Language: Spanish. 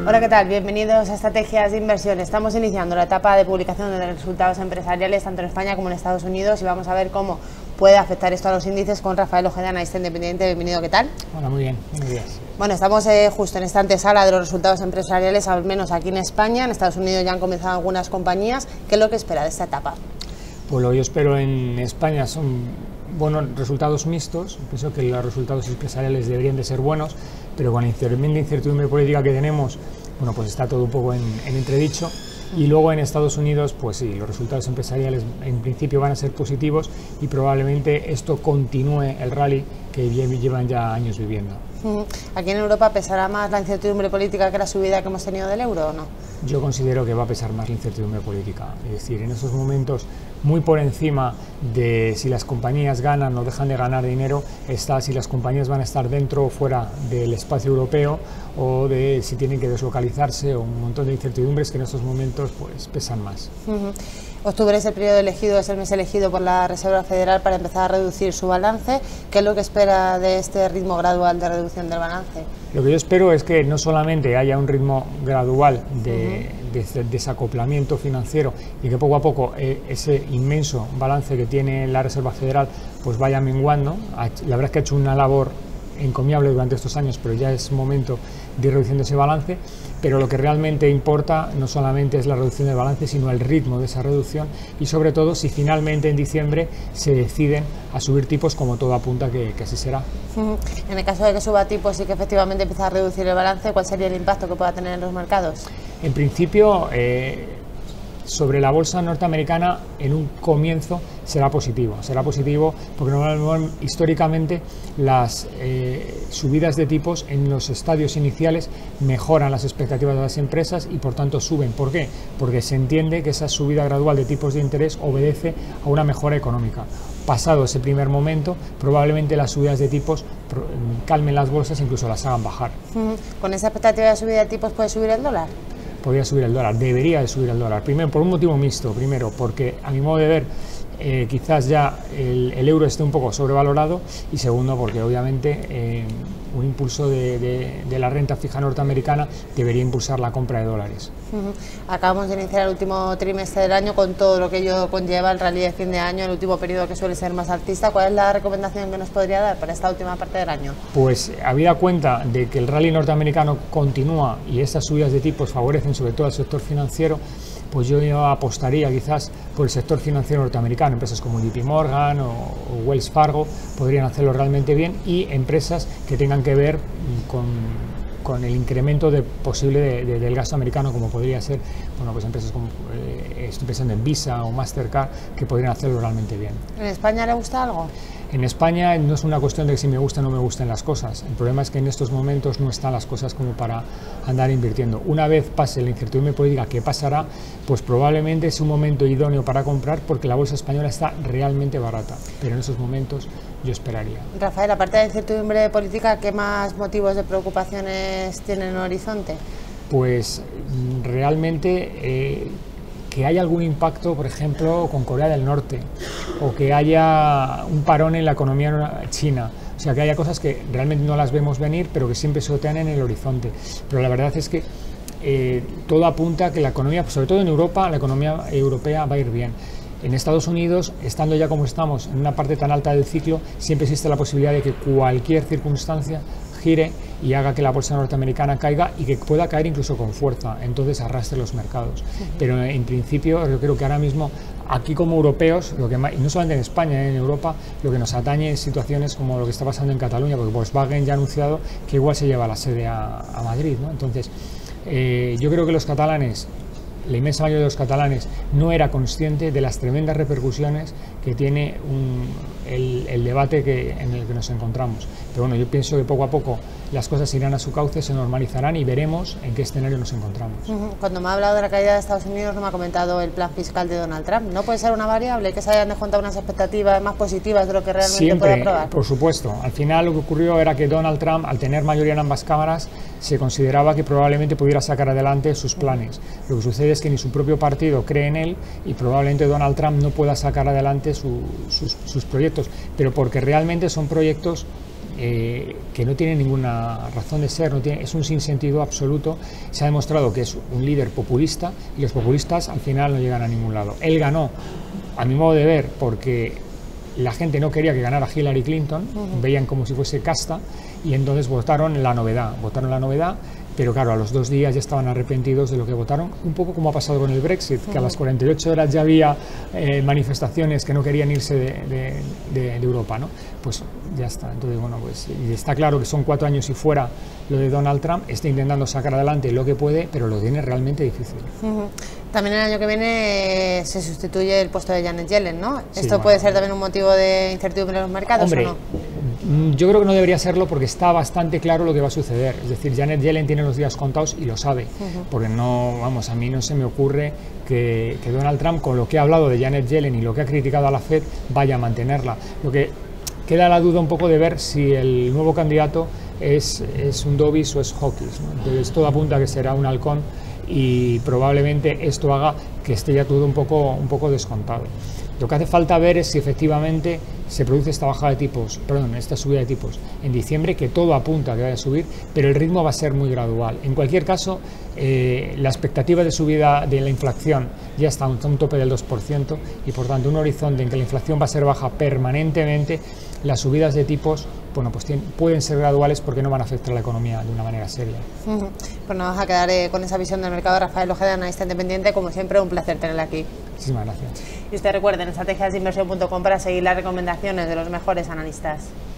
Hola, ¿qué tal? Bienvenidos a Estrategias de Inversión. Estamos iniciando la etapa de publicación de resultados empresariales tanto en España como en Estados Unidos y vamos a ver cómo puede afectar esto a los índices con Rafael Ojeda, analista independiente. Bienvenido, ¿qué tal? Hola, muy bien, buenos días. Bueno, estamos justo en esta antesala de los resultados empresariales, al menos aquí en España. En Estados Unidos ya han comenzado algunas compañías. ¿Qué es lo que espera de esta etapa? Pues lo que yo espero en España son buenos resultados mixtos. Pienso que los resultados empresariales deberían de ser buenos, pero con la tremenda incertidumbre política que tenemos, bueno, pues está todo un poco en entredicho. Y luego en Estados Unidos, pues sí, los resultados empresariales en principio van a ser positivos y probablemente esto continúe el rally que llevan ya años viviendo. ¿Aquí en Europa pesará más la incertidumbre política que la subida que hemos tenido del euro o no? Yo considero que va a pesar más la incertidumbre política, es decir, en esos momentos muy por encima de si las compañías ganan o dejan de ganar dinero, está si las compañías van a estar dentro o fuera del espacio europeo o de si tienen que deslocalizarse o un montón de incertidumbres que en estos momentos pues pesan más. Octubre es el periodo elegido, es el mes elegido por la Reserva Federal para empezar a reducir su balance. ¿Qué es lo que espera de este ritmo gradual de reducción del balance? Lo que yo espero es que no solamente haya un ritmo gradual de desacoplamiento financiero y que poco a poco ese inmenso balance que tiene la Reserva Federal pues vaya menguando. La verdad es que ha hecho una labor encomiable durante estos años, pero ya es momento de ir reduciendo ese balance. Pero lo que realmente importa no solamente es la reducción del balance, sino el ritmo de esa reducción y sobre todo si finalmente en diciembre se deciden a subir tipos, como todo apunta que así será. En el caso de que suba tipos y que efectivamente empiece a reducir el balance, ¿cuál sería el impacto que pueda tener en los mercados? En principio, sobre la bolsa norteamericana en un comienzo será positivo porque normalmente históricamente las subidas de tipos en los estadios iniciales mejoran las expectativas de las empresas y por tanto suben. ¿Por qué? Porque se entiende que esa subida gradual de tipos de interés obedece a una mejora económica. Pasado ese primer momento, probablemente las subidas de tipos calmen las bolsas e incluso las hagan bajar. ¿Con esa expectativa de subida de tipos puede subir el dólar? Podría subir el dólar, debería de subir el dólar. Primero, por un motivo mixto. Primero, porque a mi modo de ver, quizás ya el euro esté un poco sobrevalorado y segundo, porque obviamente un impulso de la renta fija norteamericana debería impulsar la compra de dólares. Acabamos de iniciar el último trimestre del año con todo lo que ello conlleva el rally de fin de año, el último periodo que suele ser más alcista. ¿Cuál es la recomendación que nos podría dar para esta última parte del año? Pues habida cuenta de que el rally norteamericano continúa y estas subidas de tipos favorecen sobre todo al sector financiero, pues yo apostaría quizás por el sector financiero norteamericano. Empresas como JP Morgan o Wells Fargo podrían hacerlo realmente bien y empresas que tengan que ver con el incremento posible del gasto americano, como podría ser, bueno, pues empresas como estoy pensando en Visa o Mastercard, que podrían hacerlo realmente bien. ¿En España le gusta algo? En España no es una cuestión de que si me gustan o no me gusten las cosas. El problema es que en estos momentos no están las cosas como para andar invirtiendo. Una vez pase la incertidumbre política, ¿qué pasará? Pues probablemente es un momento idóneo para comprar porque la bolsa española está realmente barata. Pero en esos momentos yo esperaría. Rafael, aparte de la incertidumbre política, ¿qué más motivos de preocupaciones tienen en el horizonte? Pues realmente que haya algún impacto, por ejemplo, con Corea del Norte, o que haya un parón en la economía china, o sea, que haya cosas que realmente no las vemos venir, pero que siempre se otean en el horizonte. Pero la verdad es que todo apunta a que la economía, sobre todo en Europa, la economía europea va a ir bien. En Estados Unidos, estando ya como estamos, en una parte tan alta del ciclo, siempre existe la posibilidad de que cualquier circunstancia gire y haga que la bolsa norteamericana caiga y que pueda caer incluso con fuerza, entonces arrastre los mercados. Pero en principio yo creo que ahora mismo aquí como europeos, y no solamente en España, en Europa, lo que nos atañe es situaciones como lo que está pasando en Cataluña, porque Volkswagen ya ha anunciado que igual se lleva la sede a Madrid, ¿no? Entonces yo creo que los catalanes, la inmensa mayoría de los catalanes no era consciente de las tremendas repercusiones que tiene el debate en el que nos encontramos. Pero bueno, yo pienso que poco a poco las cosas irán a su cauce, se normalizarán y veremos en qué escenario nos encontramos. Cuando me ha hablado de la caída de Estados Unidos no me ha comentado el plan fiscal de Donald Trump. ¿No puede ser una variable que se hayan descontado unas expectativas más positivas de lo que realmente puede aprobar? Por supuesto. Al final lo que ocurrió era que Donald Trump, al tener mayoría en ambas cámaras, se consideraba que probablemente pudiera sacar adelante sus planes. Lo que sucede es que ni su propio partido cree en él y probablemente Donald Trump no pueda sacar adelante sus proyectos, pero porque realmente son proyectos que no tiene ninguna razón de ser, es un sinsentido absoluto. Se ha demostrado que es un líder populista y los populistas al final no llegan a ningún lado. Él ganó, a mi modo de ver, porque la gente no quería que ganara Hillary Clinton, veían como si fuese casta, y entonces votaron la novedad, pero claro, a los 2 días ya estaban arrepentidos de lo que votaron, un poco como ha pasado con el Brexit, que a las 48 horas ya había manifestaciones que no querían irse de Europa, ¿no? Pues ya está. Entonces, bueno, pues y está claro que son 4 años y fuera lo de Donald Trump, está intentando sacar adelante lo que puede, pero lo tiene realmente difícil. También el año que viene se sustituye el puesto de Janet Yellen, ¿no? Sí, ¿Esto puede ser también un motivo de incertidumbre en los mercados? Hombre, ¿o no? Yo creo que no debería serlo porque está bastante claro lo que va a suceder. Es decir, Janet Yellen tiene los días contados y lo sabe. Porque no, vamos, a mí no se me ocurre que Donald Trump, con lo que ha hablado de Janet Yellen y lo que ha criticado a la Fed, vaya a mantenerla. Lo que queda la duda un poco de ver si el nuevo candidato es un Dobbs o es Hawkins, ¿no? Entonces todo apunta a que será un halcón y probablemente esto haga que esté ya todo un poco descontado. Lo que hace falta ver es si efectivamente se produce esta esta subida de tipos en diciembre, que todo apunta a que vaya a subir, pero el ritmo va a ser muy gradual. En cualquier caso, la expectativa de subida de la inflación ya está a un tope del 2% y por tanto un horizonte en que la inflación va a ser baja permanentemente. Las subidas de tipos, bueno, pues pueden ser graduales porque no van a afectar a la economía de una manera seria. Pues nos vamos a quedar con esa visión del mercado. Rafael Ojeda, analista independiente, como siempre, un placer tenerla aquí. Muchísimas gracias. Y usted recuerden estrategiasinversión.com para seguir las recomendaciones de los mejores analistas.